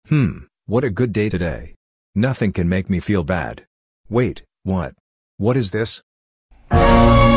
What a good day today. Nothing can make me feel bad. Wait, what? What is this?